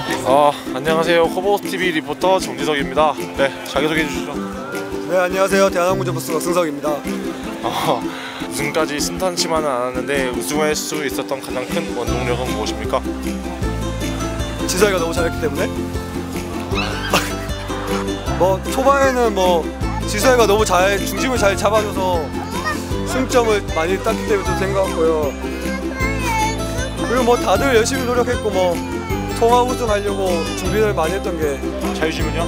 안녕하세요. 커버스TV 리포터 정지석입니다. 네, 자기소개해 주시죠. 네, 안녕하세요. 대한항공제버스 박승석입니다. 우승까지 순탄치만은 않았는데 우승할 수 있었던 가장 큰 원동력은 무엇입니까? 지석이가 너무 잘했기 때문에. 뭐 초반에는 지석이가 너무 중심을 잘 잡아줘서 승점을 많이 땄기 때문에 좀 된 것 같고요. 그리고 다들 열심히 노력했고 통화 우승하려고 준비를 많이 했던 게. 자유시면요?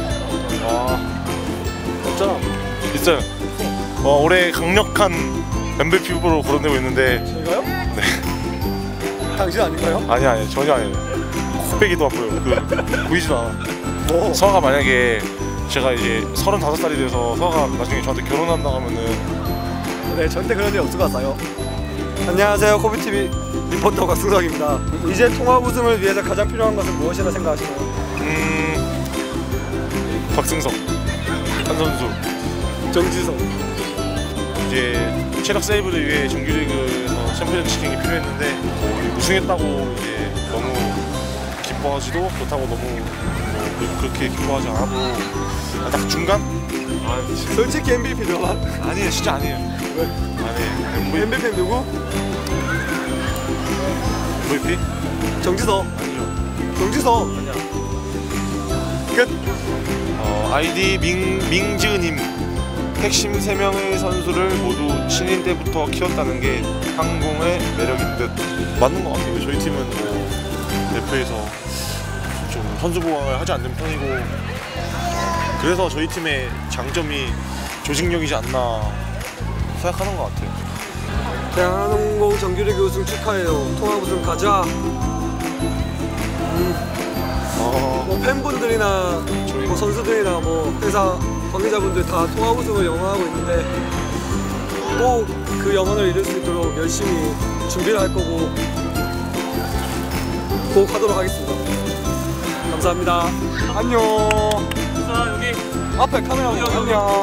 없잖아. 있어요. 올해 강력한 MVP 후보로 거론되고 있는데. 저희가요? 네. 당신 아닌가요? 아니 전혀 아니에요. 코빼기도 아파요. 보이지도 않아. 서아가 만약에 제가 이제 35살이 돼서 서아가 나중에 저한테 결혼한다고 하면은. 네, 절대 그런 일 없을 것 같아요. 안녕하세요. 커버TV 리포터 박승석입니다. 이제 통합 우승을 위해서 가장 필요한 것은 무엇이라 생각하시나요? 박승석, 한 선수, 정지석. 이제 체력 세이브를 위해 정규리그에서 챔피언 시킨 게 필요했는데 우승했다고 이제 너무 기뻐하지도 못하고 너무 그렇게 기뻐하지 않고 딱 중간? 솔직히 MVP죠? 아니에요, 진짜 아니에요. 왜? 아니에요. MVP 누구? MVP? 정지석. 아니요. 정지석. 아니야. 끝. 아이디 민지은님. 핵심 3명의 선수를 모두 신인 때부터 키웠다는 게 항공의 매력인 듯. 맞는 것 같아요. 저희 팀은 대표에서 좀 선수 보강을 하지 않는 편이고, 그래서 저희 팀의 장점이 조직력이지 않나 생각하는 것 같아요. 대한항공 정규리그 우승 축하해요. 통합 우승 가자. 팬분들이나 선수들이나 회사 관계자분들 다 통합 우승을 영원하고 있는데 꼭 그 영원을 이룰 수 있도록 열심히 준비를 할 거고 꼭 하도록 하겠습니다. 감사합니다. 안녕. 여기 앞에 카메라 보고 안녕.